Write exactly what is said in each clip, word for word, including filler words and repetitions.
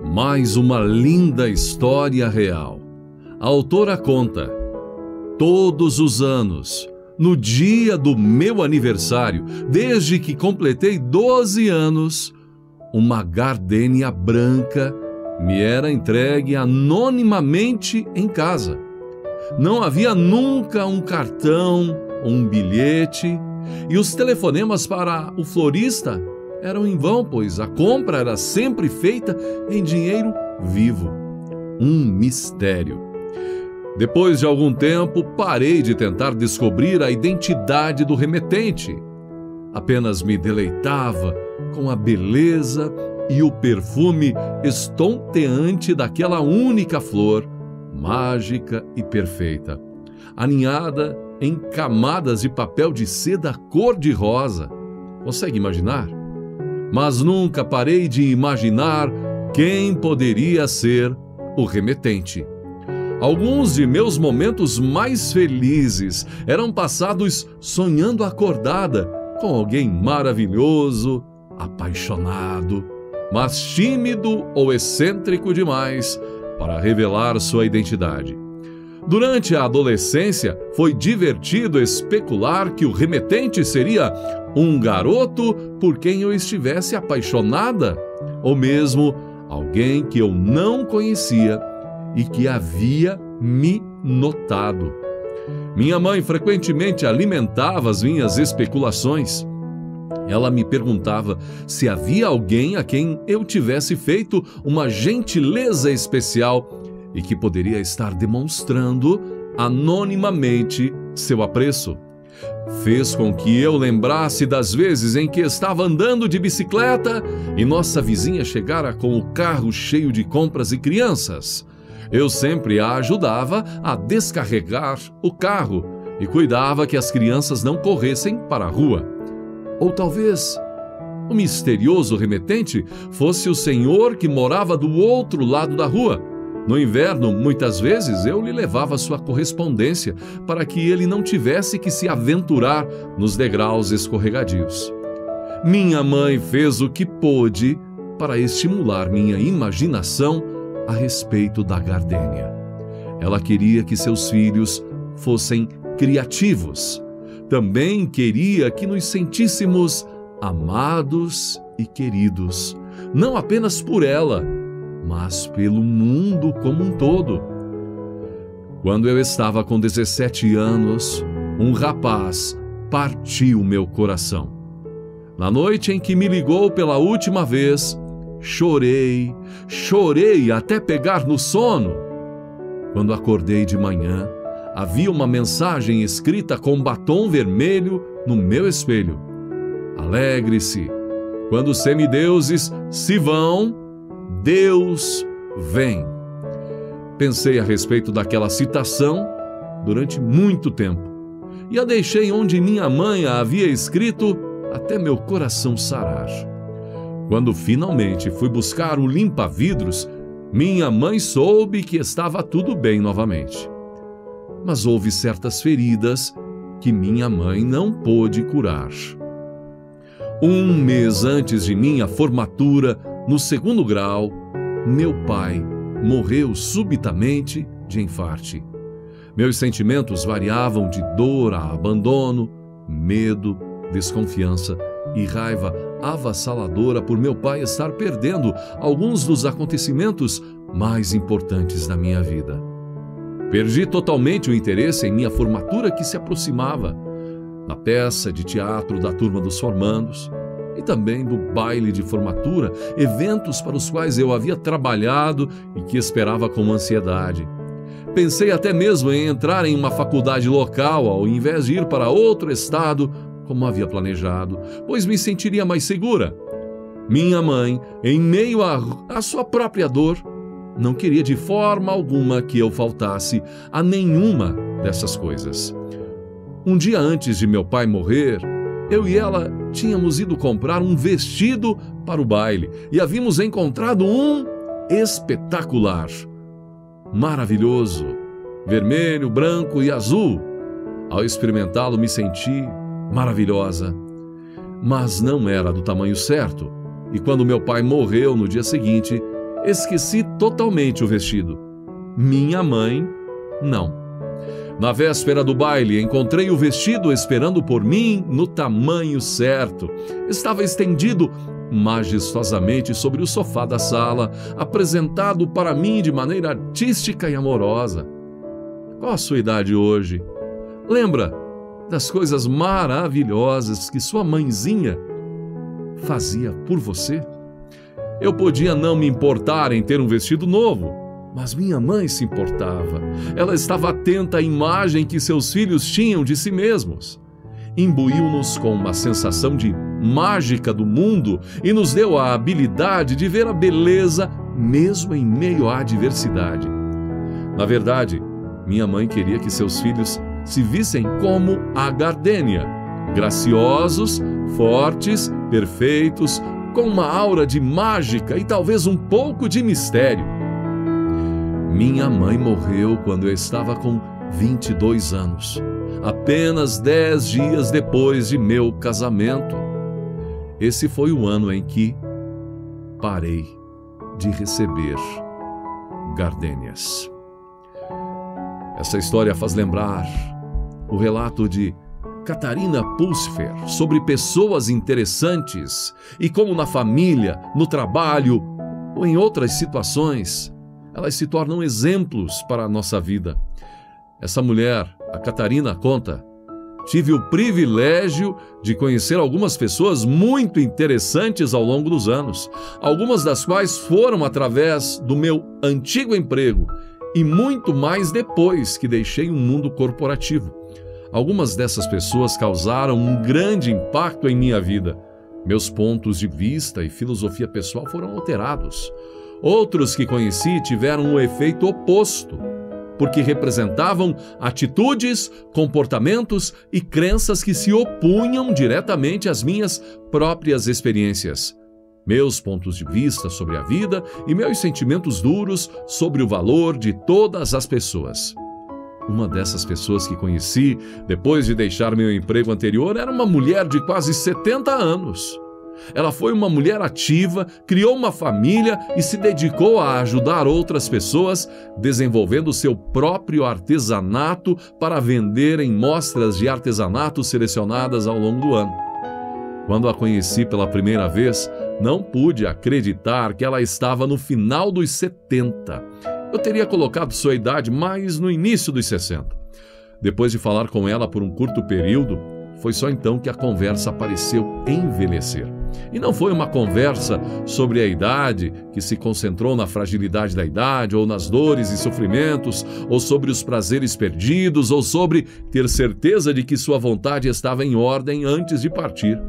Mais uma linda história real. A autora conta: todos os anos, no dia do meu aniversário, desde que completei doze anos, uma gardênia branca me era entregue anonimamente em casa. Não havia nunca um cartão, um bilhete, e os telefonemas para o florista eram em vão, pois a compra era sempre feita em dinheiro vivo. Um mistério. Depois de algum tempo, parei de tentar descobrir a identidade do remetente. Apenas me deleitava com a beleza e o perfume estonteante daquela única flor, mágica e perfeita, aninhada em camadas de papel de seda cor-de-rosa. Consegue imaginar? Mas nunca parei de imaginar quem poderia ser o remetente. Alguns de meus momentos mais felizes eram passados sonhando acordada com alguém maravilhoso, apaixonado, mas tímido ou excêntrico demais para revelar sua identidade. Durante a adolescência, foi divertido especular que o remetente seria um garoto por quem eu estivesse apaixonada, ou mesmo alguém que eu não conhecia e que havia me notado. Minha mãe frequentemente alimentava as minhas especulações. Ela me perguntava se havia alguém a quem eu tivesse feito uma gentileza especial e que poderia estar demonstrando anonimamente seu apreço. Fez com que eu lembrasse das vezes em que estava andando de bicicleta e nossa vizinha chegara com o carro cheio de compras e crianças. Eu sempre a ajudava a descarregar o carro e cuidava que as crianças não corressem para a rua. Ou talvez o misterioso remetente fosse o senhor que morava do outro lado da rua. No inverno, muitas vezes, eu lhe levava sua correspondência para que ele não tivesse que se aventurar nos degraus escorregadios. Minha mãe fez o que pôde para estimular minha imaginação a respeito da gardênia. Ela queria que seus filhos fossem criativos. Também queria que nos sentíssemos amados e queridos, não apenas por ela, mas pelo mundo como um todo. Quando eu estava com dezessete anos, um rapaz partiu meu coração. Na noite em que me ligou pela última vez, chorei, chorei até pegar no sono. Quando acordei de manhã, havia uma mensagem escrita com batom vermelho no meu espelho. Alegre-se, quando os semideuses se vão, Deus vem. Pensei a respeito daquela citação durante muito tempo e a deixei onde minha mãe a havia escrito até meu coração sarar. Quando finalmente fui buscar o limpa-vidros, minha mãe soube que estava tudo bem novamente. Mas houve certas feridas que minha mãe não pôde curar. Um mês antes de minha formatura, no segundo grau, meu pai morreu subitamente de infarte. Meus sentimentos variavam de dor a abandono, medo, desconfiança e raiva avassaladora por meu pai estar perdendo alguns dos acontecimentos mais importantes da minha vida. Perdi totalmente o interesse em minha formatura que se aproximava, na peça de teatro da turma dos formandos e também do baile de formatura, eventos para os quais eu havia trabalhado e que esperava com ansiedade. Pensei até mesmo em entrar em uma faculdade local ao invés de ir para outro estado, como havia planejado, pois me sentiria mais segura. Minha mãe, em meio à sua própria dor, não queria de forma alguma que eu faltasse a nenhuma dessas coisas. Um dia antes de meu pai morrer, eu e ela tínhamos ido comprar um vestido para o baile e havíamos encontrado um espetacular, maravilhoso, vermelho, branco e azul. Ao experimentá-lo, me senti maravilhosa, mas não era do tamanho certo. E quando meu pai morreu no dia seguinte, esqueci totalmente o vestido. Minha mãe, não. Na véspera do baile, encontrei o vestido esperando por mim no tamanho certo. Estava estendido majestosamente sobre o sofá da sala, apresentado para mim de maneira artística e amorosa. Qual a sua idade hoje? Lembra das coisas maravilhosas que sua mãezinha fazia por você? Eu podia não me importar em ter um vestido novo, mas minha mãe se importava. Ela estava atenta à imagem que seus filhos tinham de si mesmos. Imbuiu-nos com uma sensação de mágica do mundo e nos deu a habilidade de ver a beleza mesmo em meio à adversidade. Na verdade, minha mãe queria que seus filhos se vissem como a gardênia, graciosos, fortes, perfeitos, com uma aura de mágica e talvez um pouco de mistério. Minha mãe morreu quando eu estava com vinte e dois anos, apenas dez dias depois de meu casamento. Esse foi o ano em que parei de receber gardênias. Essa história faz lembrar o relato de Catarina Pulsfer sobre pessoas interessantes e como na família, no trabalho ou em outras situações, elas se tornam exemplos para a nossa vida. Essa mulher, a Catarina, conta: tive o privilégio de conhecer algumas pessoas muito interessantes ao longo dos anos, algumas das quais foram através do meu antigo emprego e muito mais depois que deixei o mundo corporativo. Algumas dessas pessoas causaram um grande impacto em minha vida. Meus pontos de vista e filosofia pessoal foram alterados. Outros que conheci tiveram um efeito oposto, porque representavam atitudes, comportamentos e crenças que se opunham diretamente às minhas próprias experiências. Meus pontos de vista sobre a vida e meus sentimentos duros sobre o valor de todas as pessoas. Uma dessas pessoas que conheci, depois de deixar meu emprego anterior, era uma mulher de quase setenta anos. Ela foi uma mulher ativa, criou uma família e se dedicou a ajudar outras pessoas, desenvolvendo seu próprio artesanato para vender em mostras de artesanato selecionadas ao longo do ano. Quando a conheci pela primeira vez, não pude acreditar que ela estava no final dos setenta. Eu teria colocado sua idade mais no início dos sessenta. Depois de falar com ela por um curto período, foi só então que a conversa pareceu envelhecer. E não foi uma conversa sobre a idade, que se concentrou na fragilidade da idade, ou nas dores e sofrimentos, ou sobre os prazeres perdidos, ou sobre ter certeza de que sua vontade estava em ordem antes de partir.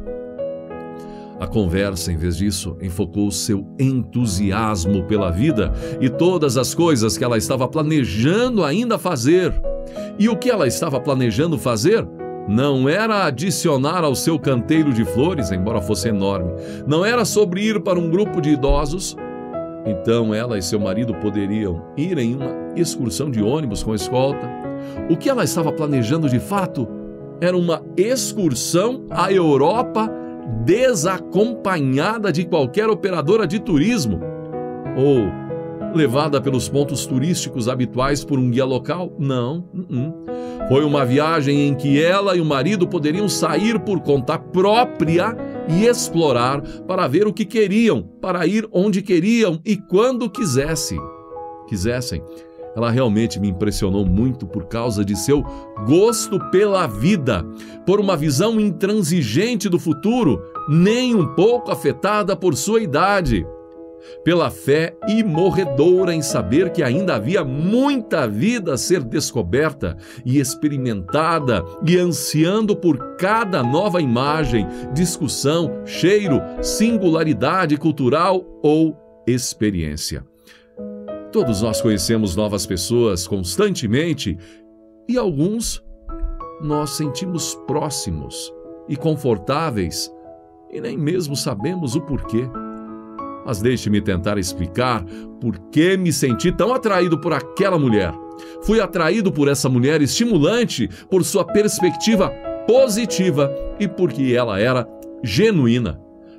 A conversa, em vez disso, enfocou seu entusiasmo pela vida e todas as coisas que ela estava planejando ainda fazer. E o que ela estava planejando fazer não era adicionar ao seu canteiro de flores, embora fosse enorme. Não era sobre ir para um grupo de idosos. Então ela e seu marido poderiam ir em uma excursão de ônibus com escolta. O que ela estava planejando de fato era uma excursão à Europa desacompanhada de qualquer operadora de turismo ou levada pelos pontos turísticos habituais por um guia local. Não, uh-uh. Foi uma viagem em que ela e o marido poderiam sair por conta própria e explorar para ver o que queriam, para ir onde queriam e quando quisessem. quisessem. Ela realmente me impressionou muito por causa de seu gosto pela vida, por uma visão intransigente do futuro, nem um pouco afetada por sua idade, pela fé imorredora em saber que ainda havia muita vida a ser descoberta e experimentada, e ansiando por cada nova imagem, discussão, cheiro, singularidade cultural ou experiência. Todos nós conhecemos novas pessoas constantemente e alguns nós sentimos próximos e confortáveis e nem mesmo sabemos o porquê. Mas deixe-me tentar explicar por que me senti tão atraído por aquela mulher. Fui atraído por essa mulher estimulante, por sua perspectiva positiva e porque ela era genuína.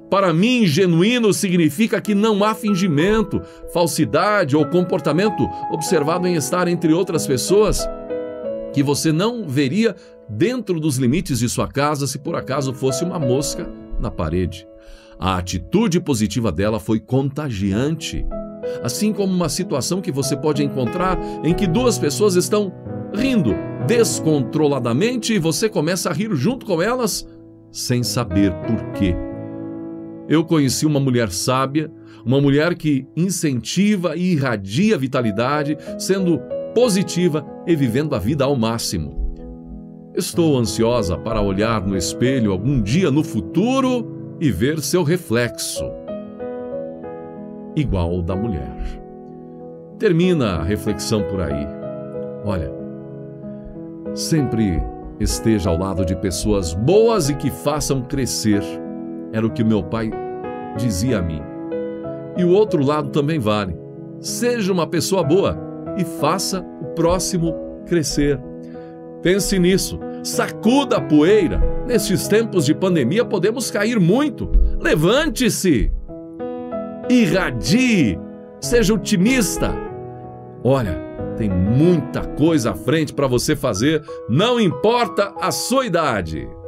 Para mim, genuíno significa que não há fingimento, falsidade ou comportamento observado em estar entre outras pessoas que você não veria dentro dos limites de sua casa se por acaso fosse uma mosca na parede. A atitude positiva dela foi contagiante, assim como uma situação que você pode encontrar em que duas pessoas estão rindo descontroladamente e você começa a rir junto com elas sem saber por quê. Eu conheci uma mulher sábia, uma mulher que incentiva e irradia vitalidade, sendo positiva e vivendo a vida ao máximo. Estou ansiosa para olhar no espelho algum dia no futuro e ver seu reflexo, igual ao da mulher. Termina a reflexão por aí. Olha, sempre esteja ao lado de pessoas boas e que façam crescer. Era o que meu pai dizia a mim. E o outro lado também vale. Seja uma pessoa boa e faça o próximo crescer. Pense nisso. Sacuda a poeira. Nestes tempos de pandemia podemos cair muito. Levante-se. Irradie. Seja otimista. Olha, tem muita coisa à frente para você fazer, não importa a sua idade.